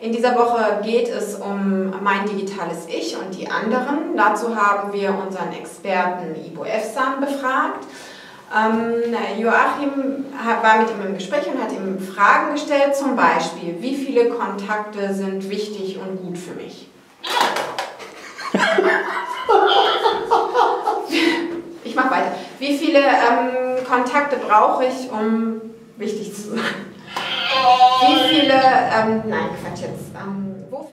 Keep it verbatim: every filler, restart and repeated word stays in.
In dieser Woche geht es um mein digitales Ich und die anderen. Dazu haben wir unseren Experten Ibo Efsan befragt. Ähm, Joachim war mit ihm im Gespräch und hat ihm Fragen gestellt, zum Beispiel, wie viele Kontakte sind wichtig und gut für mich? Ich mache weiter. Wie viele ähm, Kontakte brauche ich, um wichtig zu sein? Wie viele, ähm, nein, Quatsch jetzt.